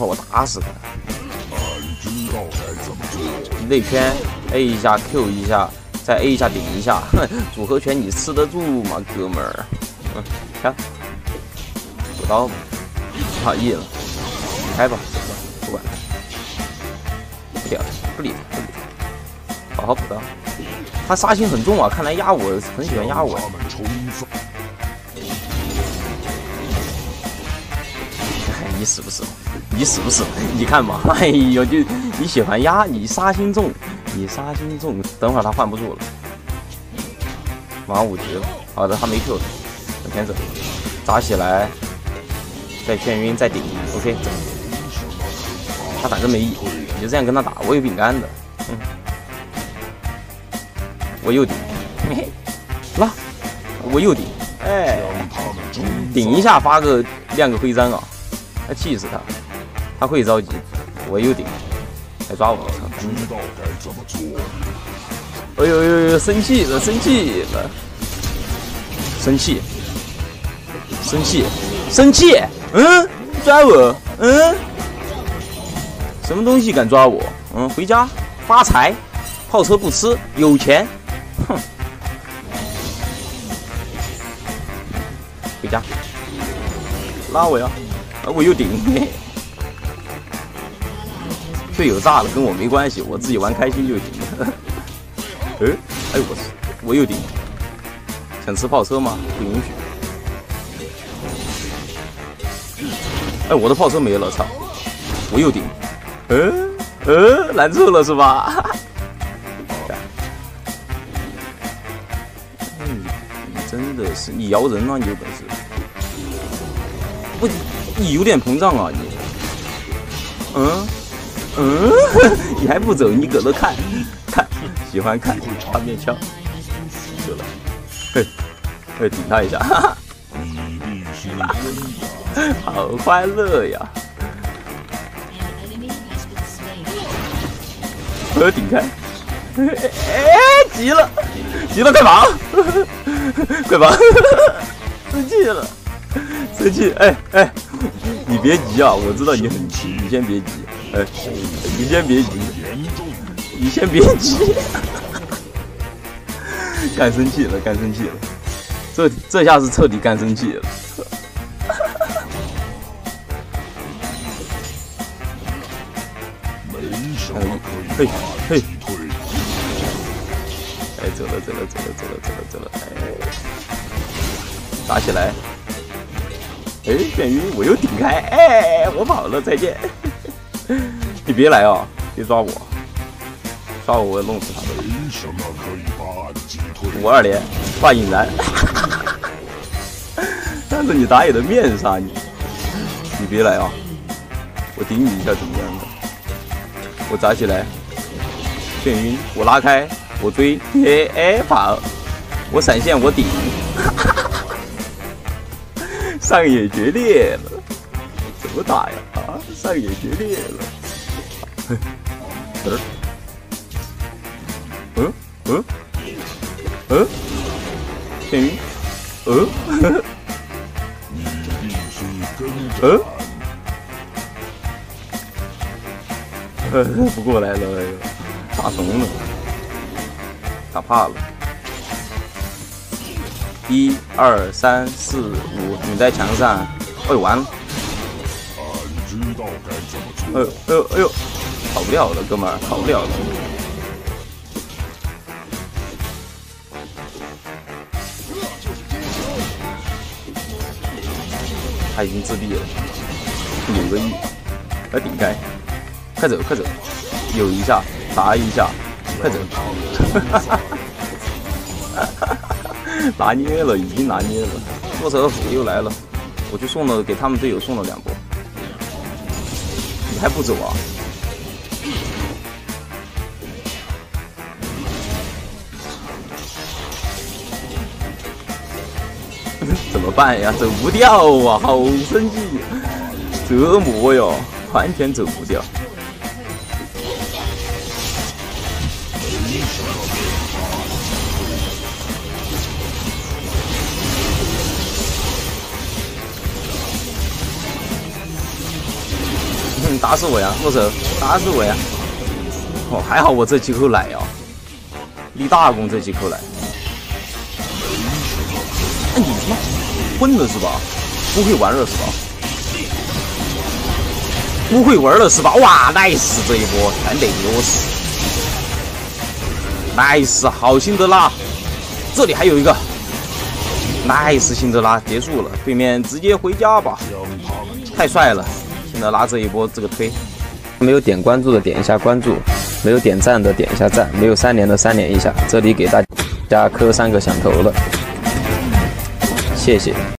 我打死他。内圈 A 一下 Q 一下，再 A 一下顶一下，组合拳你吃得住吗，哥们儿？看，补刀，不好意了，开吧，不管了，不屌，不理他，好好补刀。他杀心很重啊，看来压我很喜欢压我。你死不死？你死不死？你看嘛，哎呦，就你喜欢压，你杀心重，你杀心重。等会儿他换不住了，马上5级了。好的，他没 Q 的，往前走，扎起来，再眩晕，再顶 ，OK， 走。他打针没意，你就这样跟他打，我有饼干的，我又顶，嘿嘿，拉，我又顶，哎，顶一下发个亮个徽章啊！还气死他，他会着急，我又顶，还抓我，哎呦呦呦，生气了，生气了，生气，生气，生气，抓我，什么东西敢抓我？回家发财，炮车不吃，有钱，哼，回家，拉我呀！我又顶，队友炸了跟我没关系，我自己玩开心就行。哎，我又顶，想吃炮车吗？不允许。哎，我的炮车没了，操！我又顶，拦住了是吧？你真的是你摇人啊，你有本事！不。你有点膨胀啊，你，你还不走，你搁这看，喜欢看画面枪，走了，嘿，顶他一下，哈哈，好快乐呀！顶开，急了，快忙，快忙，生气了。生气，哎，你别急啊！我知道你很急，你先别急，你先别急，你先别急，干生气了，这下是彻底干生气了。嘿，哎，走了，哎，打起来。哎，眩晕，我又顶开，哎，我跑了，再见。你别来啊，别抓我，抓我要弄死他的。52连画引燃，当着你打野的面杀你，你别来啊，我顶你一下怎么样的？我砸起来，眩晕，我拉开，我追，哎，跑，我闪现，我顶。上野决裂了，怎么打呀？上野决裂了。眩晕，不过来了，哎呦，打怂了，打怕了。1、2、3、4、5，你在墙上，哎呦完了，哎呦，跑不掉了，哥们儿，跑不了了。他已经自闭了，9个亿，来顶开，快走，有一下，打一下，快走。拿捏了，已经拿捏了。洛舍夫又来了，我去送了，给他们队友送了2波。你还不走啊？怎么办呀？走不掉啊，好生气，折磨哟，完全走不掉。 打死我呀！我手打死我呀！哦，还好我这几口奶啊，立大功这几口奶。哎，你他妈混了是吧？不会玩了是吧？不会玩了是吧？哇，nice 这一波全得牛死 ，nice 好辛德拉，这里还有一个 nice 辛德拉结束了，对面直接回家吧，太帅了！辛德拉这一波这个推，没有点关注的点一下关注，没有点赞的点一下赞，没有3连的3连一下，这里给大家磕3个响头了，谢谢。